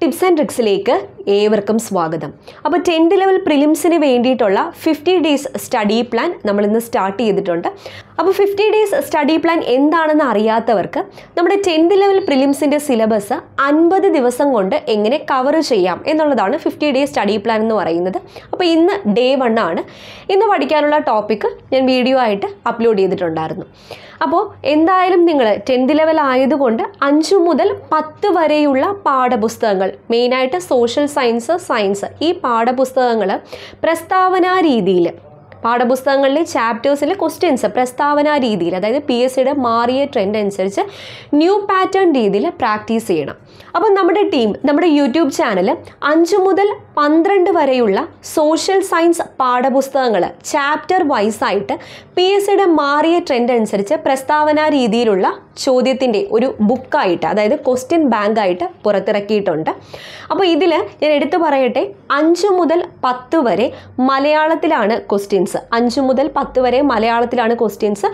Tips and ട്രിക്സിലേക്ക് ഏവർക്കും സ്വാഗതം. അപ്പോൾ 10th ലെവൽ പ്രിലിംസിന് വേണ്ടിയിട്ടുള്ള 50 ഡേയ്സ് സ്റ്റഡി പ്ലാൻ നമ്മൾ ഇന്ന് സ്റ്റാർട്ട് ചെയ്തിട്ടുണ്ട്. അപ്പോൾ 50 ഡേയ്സ് സ്റ്റഡി പ്ലാൻ എന്താണെന്ന് അറിയാത്തവർക്ക് നമ്മുടെ 10th ലെവൽ പ്രിലിംസിൻ്റെ സിലബസ് 50 ദിവസം കൊണ്ട് എങ്ങനെ കവർ ചെയ്യാം എന്നുള്ളതാണ് 50 ഡേയ്സ് സ്റ്റഡി പ്ലാൻ എന്ന് പറയുന്നത്. അപ്പോൾ ഇന്ന് ഡേ 1 ആണ്. ഇന്ന് പഠിക്കാനുള്ള ടോപ്പിക്ക് ഞാൻ വീഡിയോ ആയിട്ട് അപ്ലോഡ് ചെയ്തിട്ടുണ്ടായിരുന്നു. അപ്പോൾ എന്തായാലും നിങ്ങൾ 10th ലെവൽ ആയതുകൊണ്ട് 5 മുതൽ 10 വരെയുള്ള പാഠപുസ്തകങ്ങൾ, മെയിനായിട്ട് സോഷ്യൽ സയൻസ് ഈ പാഠപുസ്തകങ്ങൾ പ്രസ്താവനാ രീതിയിൽ, പാഠപുസ്തകങ്ങളിലെ ചാപ്റ്റേഴ്സിലെ ക്വസ്റ്റ്യൻസ് പ്രസ്താവനാ രീതിയിൽ, അതായത് PSCയുടെ മാറിയ ട്രെൻഡ് അനുസരിച്ച് ന്യൂ പാറ്റേൺ രീതിയിൽ പ്രാക്ടീസ് ചെയ്യണം. അപ്പം നമ്മുടെ യൂട്യൂബ് ചാനൽ 5 മുതൽ 12 വരെയുള്ള സോഷ്യൽ സയൻസ് പാഠപുസ്തകങ്ങൾ ചാപ്റ്റർ വൈസായിട്ട് PSCയുടെ മാറിയ ട്രെൻഡ് അനുസരിച്ച് പ്രസ്താവനാ രീതിയിലുള്ള ചോദ്യത്തിൻ്റെ ഒരു ബുക്കായിട്ട്, അതായത് ക്വസ്റ്റ്യൻ ബാങ്കായിട്ട് പുറത്തിറക്കിയിട്ടുണ്ട്. അപ്പോൾ ഇതിൽ ഞാൻ എടുത്തു പറയട്ടെ, 5 മുതൽ 10 വരെ മലയാളത്തിലാണ് ക്വസ്റ്റ്യൻസ്. 5 മുതൽ 10 വരെ മലയാളത്തിലാണ് ക്വസ്റ്റ്യൻസ്.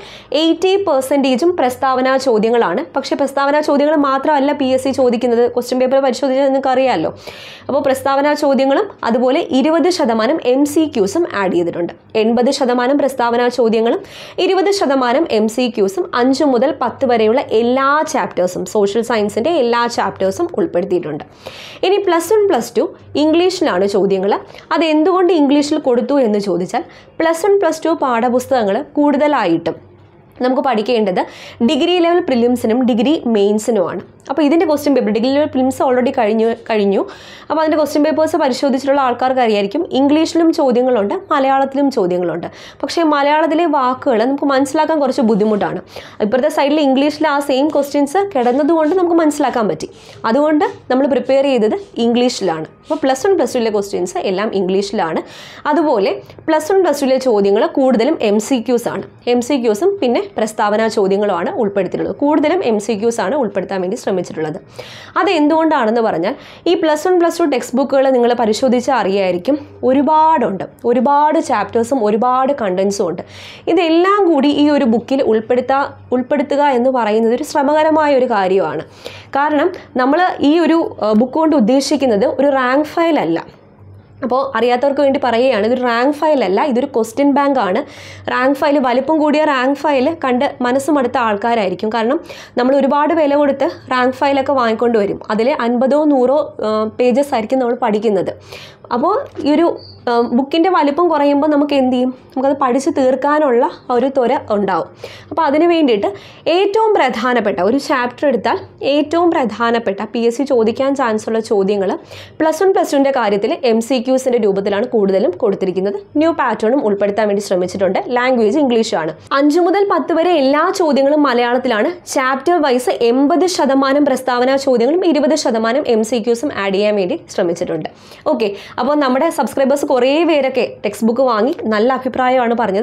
80% പ്രസ്താവനാ ചോദ്യങ്ങളാണ്. പക്ഷേ പ്രസ്താവനാ ചോദ്യങ്ങൾ മാത്രമല്ല PSC ചോദിക്കുന്നത്. ക്വസ്റ്റ്യൻ പേപ്പർ പരിശോധിച്ചാൽ നിങ്ങൾക്ക് അറിയാമല്ലോ. അപ്പോൾ പ്രസ്താവനാ ചോദ്യങ്ങളും അതുപോലെ 20% MCQസും ആഡ് ചെയ്തിട്ടുണ്ട്. 80% പ്രസ്താവനാ ചോദ്യങ്ങളും 20% MCQസും 5 മുതൽ 10 വരെയുള്ള എല്ലാ ചാപ്റ്റേഴ്സും, സോഷ്യൽ സയൻസിൻ്റെ എല്ലാ ചാപ്റ്റേഴ്സും ഉൾപ്പെടുത്തിയിട്ടുണ്ട്. ഇനി +1 +2 ഇംഗ്ലീഷിലാണ് ചോദ്യങ്ങൾ. അതെന്തുകൊണ്ട് ഇംഗ്ലീഷിൽ കൊടുത്തു എന്ന് ചോദിച്ചാൽ, +1 +2 പാഠപുസ്തകങ്ങൾ കൂടുതലായിട്ടും നമുക്ക് പഠിക്കേണ്ടത് ഡിഗ്രി ലെവൽ പ്രിലിംസിനും ഡിഗ്രി മെയിൻസിനുമാണ്. അപ്പോൾ ഇതിൻ്റെ question paper, degree level prelims already കഴിഞ്ഞു. അപ്പോൾ അതിൻ്റെ ക്വസ്റ്റ്യൻ പേപ്പേഴ്സ് പരിശോധിച്ചിട്ടുള്ള ആൾക്കാർക്ക് അറിയായിരിക്കും, ഇംഗ്ലീഷിലും ചോദ്യങ്ങളുണ്ട്, മലയാളത്തിലും ചോദ്യങ്ങളുണ്ട്. പക്ഷേ മലയാളത്തിലെ വാക്കുകൾ നമുക്ക് മനസ്സിലാക്കാൻ കുറച്ച് ബുദ്ധിമുട്ടാണ്. ഇപ്പോഴത്തെ സൈഡിൽ ഇംഗ്ലീഷിൽ ആ സെയിം ക്വസ്റ്റ്യൻസ് കിടന്നതുകൊണ്ട് നമുക്ക് മനസ്സിലാക്കാൻ പറ്റി. അതുകൊണ്ട് നമ്മൾ പ്രിപ്പയർ ചെയ്തത് ഇംഗ്ലീഷിലാണ്. അപ്പോൾ +1 +2 ക്വസ്റ്റ്യൻസ് എല്ലാം ഇംഗ്ലീഷിലാണ്. അതുപോലെ +1 +2 ചോദ്യങ്ങൾ കൂടുതലും MCQs ആണ്. MCQസും പിന്നെ പ്രസ്താവനാ ചോദ്യങ്ങളുമാണ് ഉൾപ്പെടുത്തിയിട്ടുള്ളത്. കൂടുതലും MCQs ആണ് ഉൾപ്പെടുത്താൻ വേണ്ടി ശ്രമിച്ചിട്ടുള്ളത്. അത് എന്തുകൊണ്ടാണെന്ന് പറഞ്ഞാൽ, ഈ +1 +2 ടെക്സ്റ്റ് ബുക്കുകൾ നിങ്ങൾ പരിശോധിച്ചാൽ അറിയായിരിക്കും, ഒരുപാട് ചാപ്റ്റേഴ്സും ഒരുപാട് കണ്ടൻസും ഉണ്ട്. ഇതെല്ലാം കൂടി ഈ ഒരു ബുക്കിൽ ഉൾപ്പെടുത്തുക എന്ന് പറയുന്നത് ഒരു ശ്രമകരമായ ഒരു കാര്യമാണ്. കാരണം നമ്മൾ ഈ ഒരു ബുക്ക് കൊണ്ട് ഉദ്ദേശിക്കുന്നത് ഒരു റാങ്ക് ഫയൽ അല്ല. അപ്പോൾ അറിയാത്തവർക്ക് വേണ്ടി പറയുകയാണ്, ഇതൊരു റാങ്ക് ഫയൽ അല്ല, ഇതൊരു ക്വസ്റ്റ്യൻ ബാങ്ക് ആണ്. റാങ്ക് ഫയൽ, വലിപ്പം കൂടിയ റാങ്ക് ഫയൽ കണ്ട് മനസ്സുമടുത്ത ആൾക്കാരായിരിക്കും. കാരണം നമ്മൾ ഒരുപാട് വില കൊടുത്ത് റാങ്ക് ഫയലൊക്കെ വാങ്ങിക്കൊണ്ട് വരും. അതിൽ 50 100 പേജസ് ആയിരിക്കും നമ്മൾ പഠിക്കുന്നത്. അപ്പോൾ ഈ ഒരു ബുക്കിൻ്റെ വലിപ്പം കുറയുമ്പോൾ നമുക്ക് എന്ത് ചെയ്യും, നമുക്കത് പഠിച്ച് തീർക്കാനുള്ള ഒരു ത്വര ഉണ്ടാവും. അപ്പോൾ അതിന് വേണ്ടിയിട്ട് ഏറ്റവും പ്രധാനപ്പെട്ട ഒരു ചാപ്റ്റർ എടുത്താൽ ഏറ്റവും പ്രധാനപ്പെട്ട PSC ചോദിക്കാൻ ചാൻസ് ഉള്ള ചോദ്യങ്ങൾ +1 +2 കാര്യത്തിൽ MCQസിൻ്റെ രൂപത്തിലാണ് കൂടുതലും കൊടുത്തിരിക്കുന്നത്. ന്യൂ പാറ്റേണും ഉൾപ്പെടുത്താൻ വേണ്ടി ശ്രമിച്ചിട്ടുണ്ട്. ലാംഗ്വേജ് ഇംഗ്ലീഷാണ്. 5 മുതൽ 10 വരെ എല്ലാ ചോദ്യങ്ങളും മലയാളത്തിലാണ്. ചാപ്റ്റർ വൈസ് 80% പ്രസ്താവനാ ചോദ്യങ്ങളും 20% MCQസും ആഡ് ചെയ്യാൻ വേണ്ടി ശ്രമിച്ചിട്ടുണ്ട്. ഓക്കെ, അപ്പോൾ നമ്മുടെ സബ്സ്ക്രൈബേഴ്സ് കുറേ പേരൊക്കെ ടെക്സ്റ്റ് ബുക്ക് വാങ്ങി നല്ല അഭിപ്രായമാണ് പറഞ്ഞത്.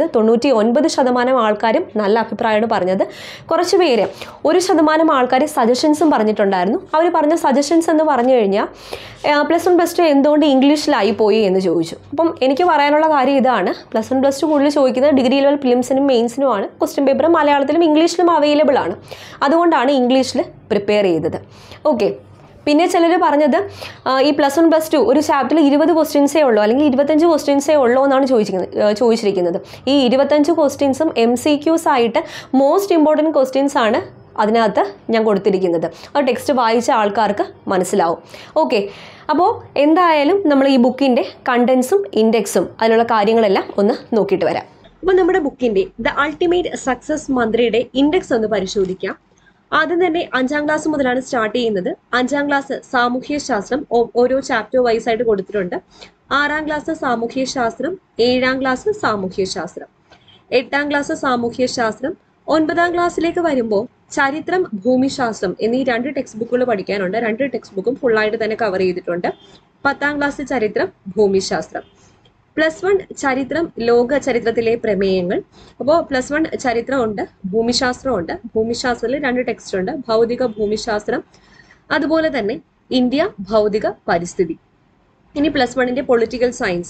99% ആൾക്കാരും നല്ല അഭിപ്രായമാണ് പറഞ്ഞത്. കുറച്ച് പേര്, 1% ആൾക്കാർ സജഷൻസും പറഞ്ഞിട്ടുണ്ടായിരുന്നു. അവർ പറഞ്ഞ സജഷൻസ് എന്ന് പറഞ്ഞു കഴിഞ്ഞാൽ, +1 +2 എന്തുകൊണ്ട് ഇംഗ്ലീഷിലായി പോയി എന്ന് ചോദിച്ചു. അപ്പം എനിക്ക് പറയാനുള്ള കാര്യം ഇതാണ്, +1 +2 കൂടുതൽ ചോദിക്കുന്നത് ഡിഗ്രി ലെവൽ പ്രിലിംസിനും മെയിൻസിനുമാണ്. ക്വസ്റ്റ്യൻ പേപ്പർ മലയാളത്തിലും ഇംഗ്ലീഷിലും അവൈലബിൾ ആണ്. അതുകൊണ്ടാണ് ഇംഗ്ലീഷിൽ പ്രിപ്പയർ ചെയ്തത്. ഓക്കെ, പിന്നെ ചിലർ പറഞ്ഞത് ഈ +1 +2 ഒരു ചാപ്റ്ററിൽ 20 ക്വസ്റ്റ്യൻസേ ഉള്ളൂ, അല്ലെങ്കിൽ 25 ക്വസ്റ്റ്യൻസേ ഉള്ളൂ എന്നാണ് ചോദിച്ചിരിക്കുന്നത്. ഈ 25 ക്വസ്റ്റ്യൻസും MCQs ആയിട്ട് മോസ്റ്റ് ഇമ്പോർട്ടൻറ്റ് ക്വസ്റ്റ്യൻസ് ആണ് അതിനകത്ത് ഞാൻ കൊടുത്തിരിക്കുന്നത്. ആ ടെക്സ്റ്റ് വായിച്ച ആൾക്കാർക്ക് മനസ്സിലാവും. ഓക്കെ, അപ്പോൾ എന്തായാലും നമ്മൾ ഈ ബുക്കിൻ്റെ കണ്ടൻസും ഇൻഡെക്സും അതിലുള്ള കാര്യങ്ങളെല്ലാം ഒന്ന് നോക്കിയിട്ട് വരാം. അപ്പോൾ നമ്മുടെ ബുക്കിൻ്റെ ദ അൾട്ടിമേറ്റ് സക്സസ് മന്ത്രിയുടെ ഇൻഡെക്സ് ഒന്ന് പരിശോധിക്കാം. ആദ്യം തന്നെ 5ാം ക്ലാസ് മുതലാണ് സ്റ്റാർട്ട് ചെയ്യുന്നത്. 5ാം ക്ലാസ് സാമൂഹ്യ ശാസ്ത്രം ഓരോ ചാപ്റ്റർ വൈസ് ആയിട്ട് കൊടുത്തിട്ടുണ്ട്. 6ാം ക്ലാസ് സാമൂഹ്യ ശാസ്ത്രം, 7ാം ക്ലാസ് സാമൂഹ്യ ശാസ്ത്രം, 8ാം ക്ലാസ് സാമൂഹ്യ ശാസ്ത്രം. 9ാം ക്ലാസ്സിലേക്ക് വരുമ്പോൾ ചരിത്രം, ഭൂമിശാസ്ത്രം എന്നീ 2 ടെക്സ്റ്റ് ബുക്കുകൾ പഠിക്കാനുണ്ട്. 2 ടെക്സ്റ്റ് ബുക്കും ഫുള്ളായിട്ട് തന്നെ കവർ ചെയ്തിട്ടുണ്ട്. 10ാം ക്ലാസ് ചരിത്രം, ഭൂമിശാസ്ത്രം. +1 ചരിത്രം, ലോക ചരിത്രത്തിലെ പ്രമേയങ്ങൾ. അപ്പോൾ +1 ചരിത്രമുണ്ട്, ഭൂമിശാസ്ത്രമുണ്ട്. ഭൂമിശാസ്ത്രത്തിൽ 2 ടെക്സ്റ്റ് ഉണ്ട്, ഭൗതിക ഭൂമിശാസ്ത്രം, അതുപോലെ തന്നെ ഇന്ത്യ ഭൗതിക പരിസ്ഥിതി. ഇനി +1ന്റെ പൊളിറ്റിക്കൽ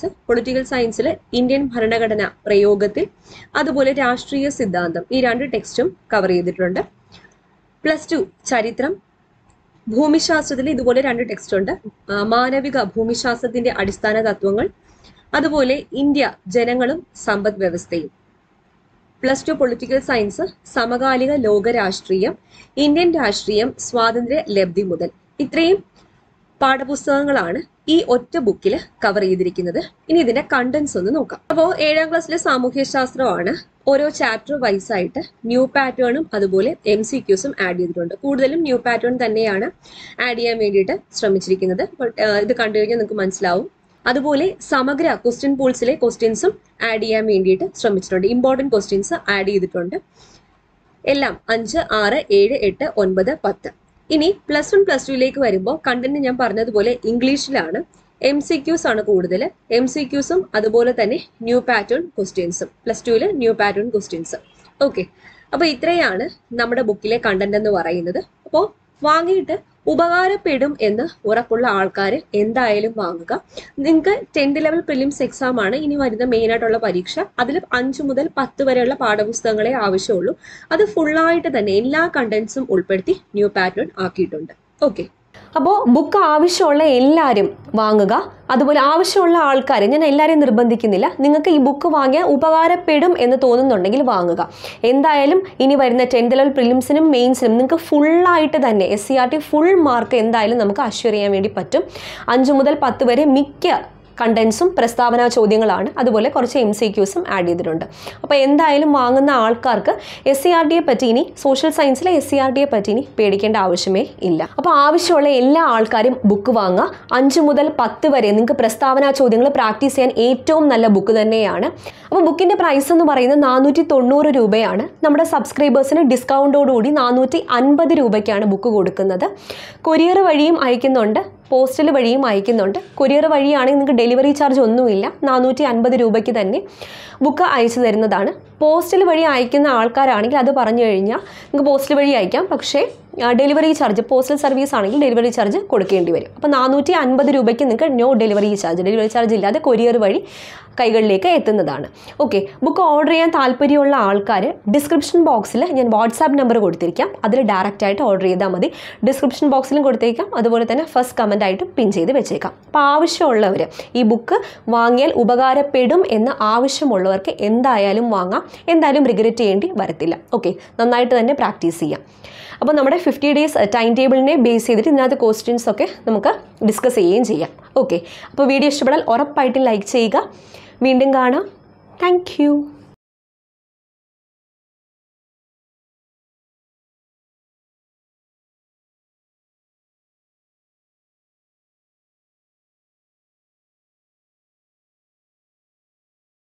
സയൻസിൽ ഇന്ത്യൻ ഭരണഘടന പ്രയോഗത്തിൽ, അതുപോലെ രാഷ്ട്രീയ സിദ്ധാന്തം, ഈ 2 ടെക്സ്റ്റും കവർ ചെയ്തിട്ടുണ്ട്. +2 ചരിത്രം, ഭൂമിശാസ്ത്രത്തിൽ ഇതുപോലെ 2 ടെക്സ്റ്റ് ഉണ്ട്. മാനവിക ഭൂമിശാസ്ത്രത്തിന്റെ അടിസ്ഥാന തത്വങ്ങൾ, അതുപോലെ ഇന്ത്യ ജനങ്ങളും സമ്പദ് വ്യവസ്ഥയും. +2 പൊളിറ്റിക്കൽ സയൻസ് സമകാലിക ലോക രാഷ്ട്രീയം, ഇന്ത്യൻ രാഷ്ട്രീയം സ്വാതന്ത്ര്യ ലബ്ധി മുതൽ. ഇത്രയും പാഠപുസ്തകങ്ങളാണ് ഈ ഒറ്റ ബുക്കിൽ കവർ ചെയ്തിരിക്കുന്നത്. ഇനി ഇതിന്റെ കണ്ടന്റ്സ് ഒന്ന് നോക്കാം. അപ്പോൾ 7ാം ക്ലാസ്സിലെ സാമൂഹ്യശാസ്ത്രമാണ്. ഓരോ ചാപ്റ്റർ വൈസ് ആയിട്ട് ന്യൂ പാറ്റേണും അതുപോലെ MCQസും ആഡ് ചെയ്തിട്ടുണ്ട്. കൂടുതലും ന്യൂ പാറ്റേൺ തന്നെയാണ് ആഡ് ചെയ്യാൻ വേണ്ടിയിട്ട് ശ്രമിച്ചിരിക്കുന്നത്. ഇത് കണ്ടു കഴിഞ്ഞാൽ നിങ്ങൾക്ക് മനസ്സിലാവും. അതുപോലെ സമഗ്ര ക്വസ്റ്റ്യൻ പൂൾസിലെ ക്വസ്റ്റ്യൻസും ആഡ് ചെയ്യാൻ വേണ്ടിയിട്ട് ശ്രമിച്ചിട്ടുണ്ട്. ഇമ്പോർട്ടൻറ്റ് ക്വസ്റ്റ്യൻസ് ആഡ് ചെയ്തിട്ടുണ്ട്. എല്ലാം 5, 6, 7, 8, 9, 10. ഇനി +1 +2ലേക്ക് വരുമ്പോൾ കണ്ടന്റ് ഞാൻ പറഞ്ഞതുപോലെ ഇംഗ്ലീഷിലാണ്. MCQs ആണ് കൂടുതൽ. MCQസും അതുപോലെ തന്നെ ന്യൂ പാറ്റേൺ ക്വസ്റ്റ്യൻസും. +2ൽ ന്യൂ പാറ്റേൺ ക്വസ്റ്റ്യൻസ്. ഓക്കെ, അപ്പോൾ ഇത്രയാണ് നമ്മുടെ ബുക്കിലെ കണ്ടന്റ് എന്ന് പറയുന്നത്. അപ്പോൾ വാങ്ങിയിട്ട് ഉപകാരപ്പെടും എന്ന് ഉറപ്പുള്ള ആൾക്കാർ എന്തായാലും വാങ്ങുക. നിങ്ങൾക്ക് 10th ലെവൽ പ്രിലിംസ് എക്സാം ആണ് ഇനി വരുന്ന മെയിനായിട്ടുള്ള പരീക്ഷ. അതിൽ 5 മുതൽ 10 വരെയുള്ള പാഠപുസ്തകങ്ങളെ ആവശ്യമുള്ളൂ. അത് ഫുള്ളായിട്ട് തന്നെ എല്ലാ കണ്ടന്റ്സും ഉൾപ്പെടുത്തി ന്യൂ പാറ്റേൺ ആക്കിയിട്ടുണ്ട്. ഓക്കെ, അപ്പോൾ ബുക്ക് ആവശ്യമുള്ള എല്ലാവരും വാങ്ങുക. അതുപോലെ ആവശ്യമുള്ള ആൾക്കാർ, ഞാൻ എല്ലാവരെയും നിർബന്ധിക്കുന്നില്ല, നിങ്ങൾക്ക് ഈ ബുക്ക് വാങ്ങിയാൽ ഉപകാരപ്പെടും എന്ന് തോന്നുന്നുണ്ടെങ്കിൽ വാങ്ങുക. എന്തായാലും ഇനി വരുന്ന 10th ലെവൽ പ്രിലിംസിനും മെയിൻസിനും നിങ്ങൾക്ക് ഫുള്ളായിട്ട് തന്നെ SCERT ഫുൾ മാർക്ക് എന്തായാലും നമുക്ക് അഷ്വർ ചെയ്യാൻ വേണ്ടി പറ്റും. 5 മുതൽ 10 വരെ മിക്ക കണ്ടന്റ്സും പ്രസ്താവന ചോദ്യങ്ങളാണ്. അതുപോലെ കുറച്ച് MCQസും ആഡ് ചെയ്തിട്ടുണ്ട്. അപ്പോൾ എന്തായാലും വാങ്ങുന്ന ആൾക്കാർക്ക് SCERTയെ പറ്റി ഇനി സോഷ്യൽ സയൻസിലെ SCERTയെ പറ്റി ഇനി പേടിക്കേണ്ട ആവശ്യമേ ഇല്ല. അപ്പോൾ ആവശ്യമുള്ള എല്ലാ ആൾക്കാരും ബുക്ക് വാങ്ങുക. 5 മുതൽ 10 വരെ നിങ്ങൾക്ക് പ്രസ്താവന ചോദ്യങ്ങൾ പ്രാക്ടീസ് ചെയ്യാൻ ഏറ്റവും നല്ല ബുക്ക് തന്നെയാണ്. അപ്പോൾ ബുക്കിൻ്റെ പ്രൈസ് എന്ന് പറയുന്നത് 490 രൂപയാണ്. നമ്മുടെ സബ്സ്ക്രൈബേഴ്സിന് ഡിസ്കൗണ്ടോടുകൂടി 450 രൂപയ്ക്കാണ് ബുക്ക് കൊടുക്കുന്നത്. കൊറിയർ വഴിയും അയക്കുന്നുണ്ട്, പോസ്റ്റൽ വഴിയും അയക്കുന്നുണ്ട്. കൊറിയർ വഴിയാണെങ്കിൽ നിങ്ങൾക്ക് ഡെലിവറി ചാർജ് ഒന്നുമില്ല. 450 രൂപയ്ക്ക് തന്നെ ബുക്ക് അയച്ചു തരുന്നതാണ്. പോസ്റ്റൽ വഴി അയക്കുന്ന ആൾക്കാരാണെങ്കിൽ അത് പറഞ്ഞു കഴിഞ്ഞാൽ നിങ്ങൾക്ക് പോസ്റ്റൽ വഴി അയക്കാം. പക്ഷേ ഡെലിവറി ചാർജ്, പോസ്റ്റൽ സർവീസ് ആണെങ്കിൽ ഡെലിവറി ചാർജ് കൊടുക്കേണ്ടി വരും. അപ്പോൾ 450 രൂപയ്ക്ക് നിങ്ങൾക്ക് നോ ഡെലിവറി ചാർജ് ഇല്ലാതെ കൊറിയർ വഴി കൈകളിലേക്ക് എത്തുന്നതാണ്. ഓക്കെ, ബുക്ക് ഓർഡർ ചെയ്യാൻ താല്പര്യമുള്ള ആൾക്കാർ ഡിസ്ക്രിപ്ഷൻ ബോക്സിൽ ഞാൻ വാട്സാപ്പ് നമ്പർ കൊടുത്തിരിക്കാം. അതിൽ ഡയറക്റ്റായിട്ട് ഓർഡർ ചെയ്താൽ മതി. ഡിസ്ക്രിപ്ഷൻ ബോക്സിലും കൊടുത്തേക്കാം, അതുപോലെ തന്നെ ഫസ്റ്റ് കമൻ്റ് ആയിട്ട് പിൻ ചെയ്ത് വെച്ചേക്കാം. അപ്പോൾ ആവശ്യമുള്ളവർ ഈ ബുക്ക് വാങ്ങിയാൽ ഉപകാരപ്പെടും എന്ന് ആവശ്യമുള്ളവർക്ക് എന്തായാലും വാങ്ങാം. എന്തായാലും റിഗ്രറ്റ് ചെയ്യേണ്ടി വരത്തില്ല. ഓക്കെ, നന്നായിട്ട് തന്നെ പ്രാക്ടീസ് ചെയ്യാം. അപ്പോൾ നമ്മുടെ 50 ഡേയ്സ് ടൈം ടേബിളിനെ ബേസ് ചെയ്തിട്ട് ഇതിനകത്ത് ക്വസ്റ്റ്യൻസ് ഒക്കെ നമുക്ക് ഡിസ്കസ് ചെയ്യുകയും ചെയ്യാം. ഓക്കെ, അപ്പോൾ വീഡിയോ ഇഷ്ടപ്പെടാൽ ഉറപ്പായിട്ടും ലൈക്ക് ചെയ്യുക. വീണ്ടും കാണാം. Thank U.